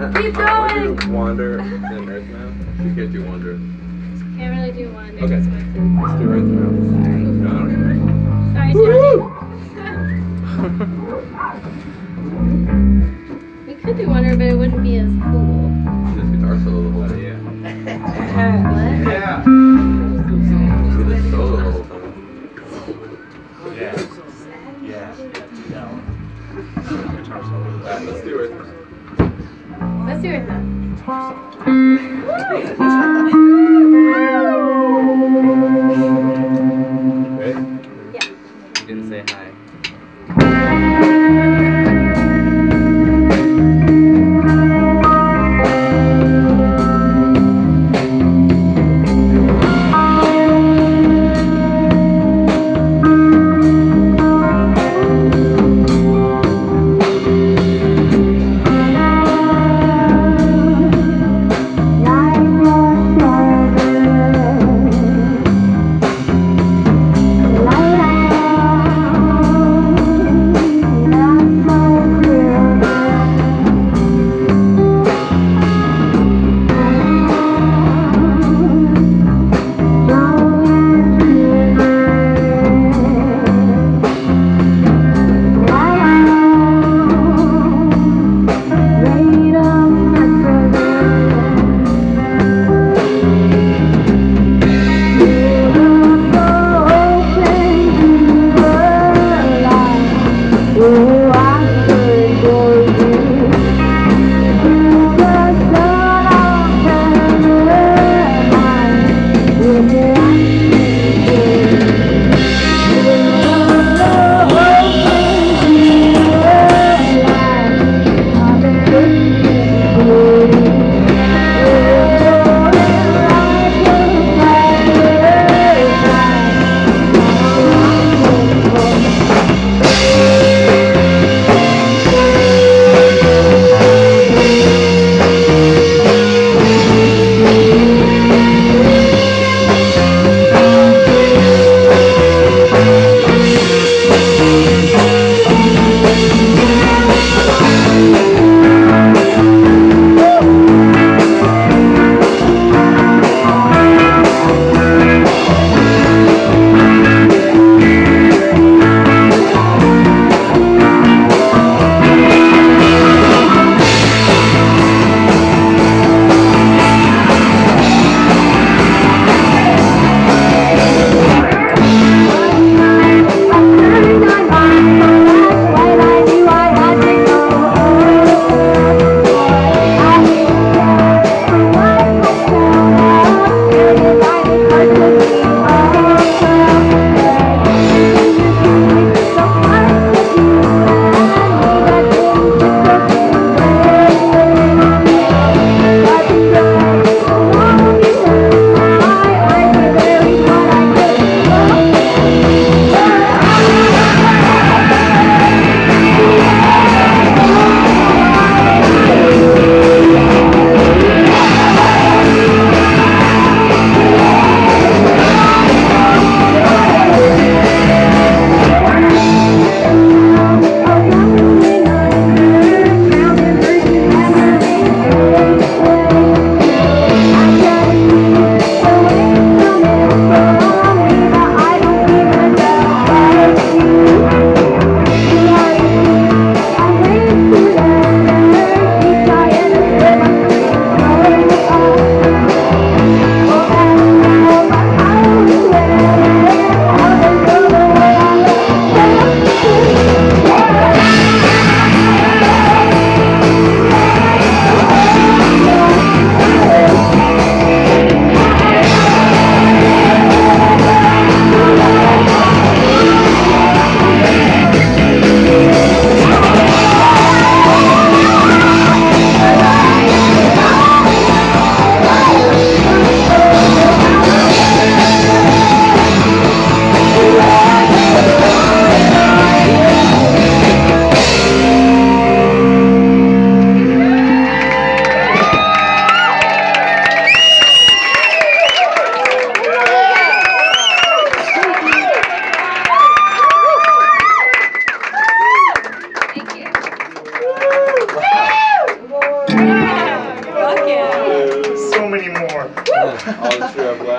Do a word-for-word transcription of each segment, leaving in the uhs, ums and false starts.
Keep Uh, I going! do wander and earth now. You can't do wander. Can't really do one. Okay. Let's do earth now. No, I don't know. Sorry, Tony. We could do Wonder, but it wouldn't be as cool. Just guitar solo the whole time. Yeah. What? Yeah. Do the solo the whole time. Yeah. Yeah. No. Guitar solo. Alright, let's do earth. Let's do it then. Ready? Yeah. You didn't say hi.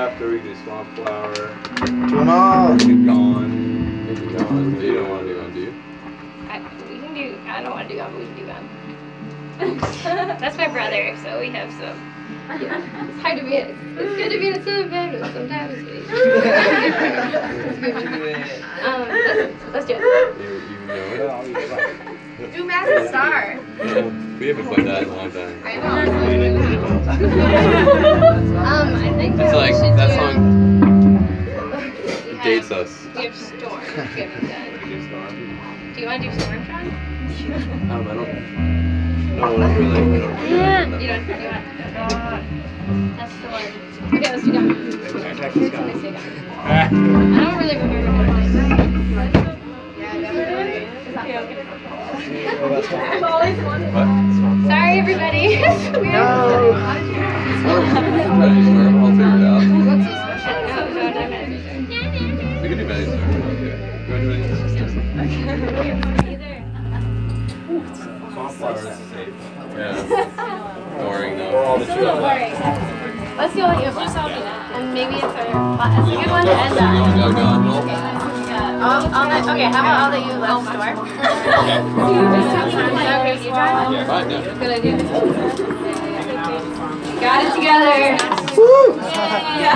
after we do swamp flower. Come on. Maybe gone. Maybe gone. You don't want to do gone, do you? I, we can do, I don't want to do gone, but we can do gone. That's my brother, so we have some. Yeah. It's hard to be in, it's good to be in a silver bed, but sometimes it's um, let's, let's do it. You, you know it? Do Massive Star. No, we haven't played that in a long time. I know. um, I think That's we like, should that do, song we have, dates us. We have Storm, we haven't done. We do Storm? Do you want to do Storm, Sean? Um, I don't. No, I don't really. I don't really You know. don't, you want That's the one. Okay, let's do gone. Check Who this can I out. say gone? I don't really remember how to play that. Yeah, definitely. What? Sorry, everybody. we No. I'll figure it out. What's this question? No, no, no, no. We can do Betty Star. Okay. You want to do Betty Swamp flower is safe. Yeah. Boring though. All the boring. Let's do all you have. And maybe it's a, it's a good one to end on. You want to go gone? I'll, I'll let, okay, how about I'll let you left store? Okay, you drive? Yeah, fine, yeah. Good idea. Got it together. Woo! Yeah.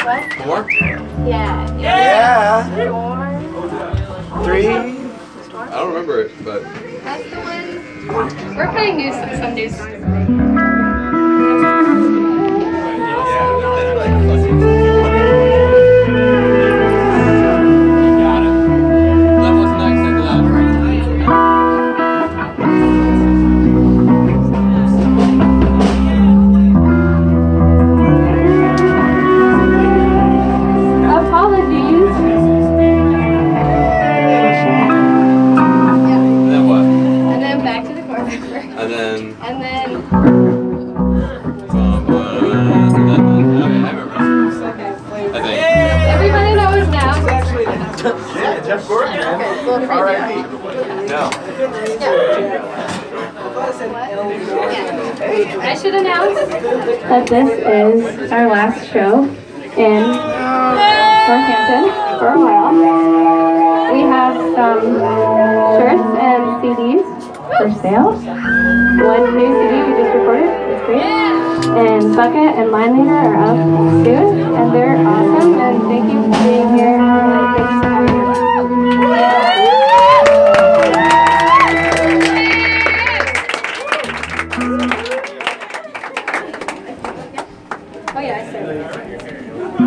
What? Four? Yeah. Yeah. Three. I don't remember it, but. That's the one. We're playing new some new songs. And then. And then. Um, uh, and then okay, I remember. Okay. I think. Everybody knows now. Yeah, Jeff Gordon, man. Okay, R I P. No. I should announce that this is our last show in Northampton for a while. We have some shirts and C Ds for sale. One new C D we just recorded, it's great. And Bucket and Line Leader are up soon, and they're awesome, and thank you for being here. Thanks for having us. Oh yeah, I said